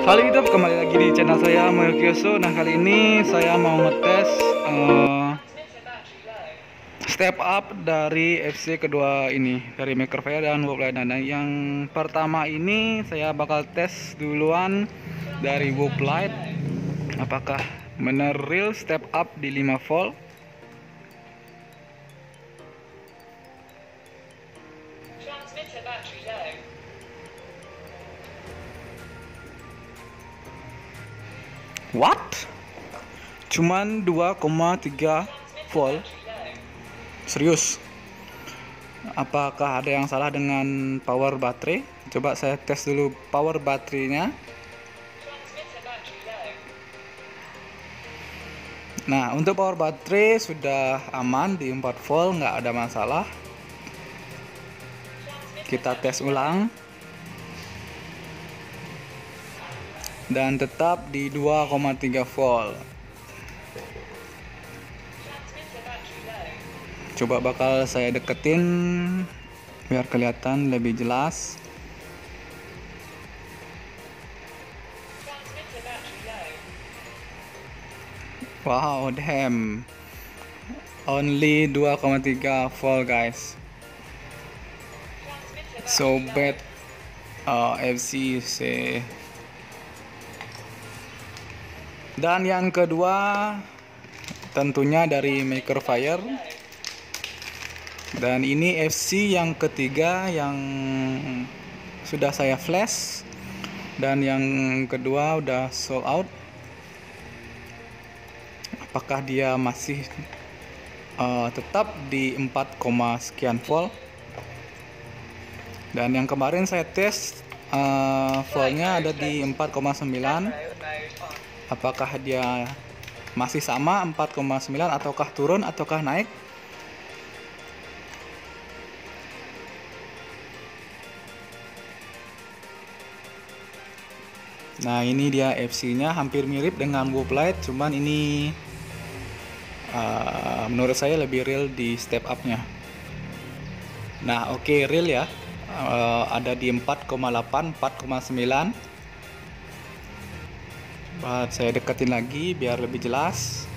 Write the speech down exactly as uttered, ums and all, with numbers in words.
Halo YouTube, kembali lagi di channel saya Moyokyoso. Nah, kali ini saya mau ngetes uh, step up dari F C kedua ini, dari Performace dan Woplite. Nah, yang pertama ini saya bakal tes duluan dari Woplite, apakah benar real step up di lima volt. What? Cuman dua koma tiga volt? Serius? Apakah ada yang salah dengan power baterai? Coba saya tes dulu power baterainya. Nah, untuk power baterai sudah aman di empat volt, nggak ada masalah. Kita tes ulang. Dan tetap di dua koma tiga volt. Coba bakal saya deketin biar kelihatan lebih jelas. Wow, damn. Only dua koma tiga volt, guys. So bad uh, F C sih. Dan yang kedua tentunya dari Performace. Dan ini F C yang ketiga yang sudah saya flash. Dan yang kedua udah sold out. Apakah dia masih uh, tetap di empat, sekian volt. Dan yang kemarin saya tes uh, voltnya ada di empat koma sembilan. Apakah dia masih sama empat koma sembilan ataukah turun ataukah naik? Nah, ini dia F C-nya hampir mirip dengan Woplite, cuman ini uh, menurut saya lebih real di step up-nya. Nah, oke, okay, real ya. Uh, ada di empat koma delapan, empat koma sembilan. Saya deketin lagi biar lebih jelas.